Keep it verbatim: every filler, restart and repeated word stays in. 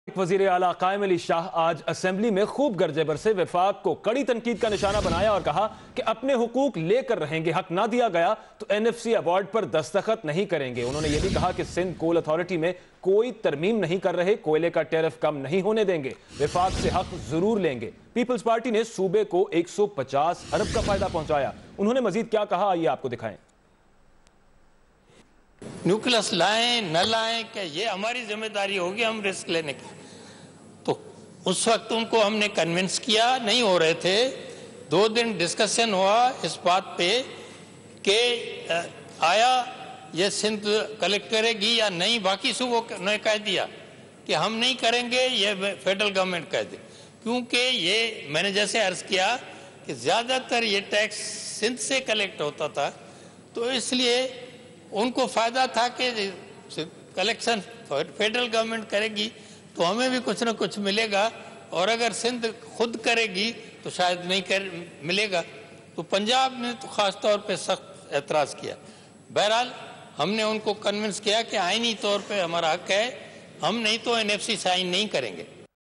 वजीर आला कायम अली शाह आज असेंबली में खूब गर्जे बरसे, वफाक को कड़ी तनकीद का निशाना बनाया और कहा कि अपने हुकूक लेकर रहेंगे, हक ना दिया गया तो एन एफ सी अवार्ड पर दस्तखत नहीं करेंगे। उन्होंने यह भी कहा कि सिंध कोल अथॉरिटी में कोई तरमीम नहीं कर रहे, कोयले का टैरिफ कम नहीं होने देंगे, वफाक से हक जरूर लेंगे। पीपल्स पार्टी ने सूबे को एक सौ पचास अरब का फायदा पहुंचाया। उन्होंने मजीद क्या कहा, आइए आपको दिखाएं। न्यूक्लियस लाएं न लाएं, क्या ये हमारी जिम्मेदारी होगी हम रिस्क लेने की? तो उस वक्त उनको हमने कन्विंस किया, नहीं हो रहे थे। दो दिन डिस्कशन हुआ इस बात पे कि आया ये सिंध कलेक्ट करेगी या नहीं। बाकी सूबों ने कह दिया कि हम नहीं करेंगे, ये फेडरल गवर्नमेंट कह दे, क्योंकि ये मैंने जैसे अर्ज किया कि ज़्यादातर ये टैक्स सिंध से कलेक्ट होता था, तो इसलिए उनको फ़ायदा था कि कलेक्शन फेडरल गवर्नमेंट करेगी तो हमें भी कुछ ना कुछ मिलेगा, और अगर सिंध खुद करेगी तो शायद नहीं कर मिलेगा। तो पंजाब ने तो ख़ास तौर पे सख्त एतराज़ किया। बहरहाल हमने उनको कन्विंस किया कि आईनी तौर पे हमारा हक है, हम नहीं तो एन एफ सी साइन नहीं करेंगे।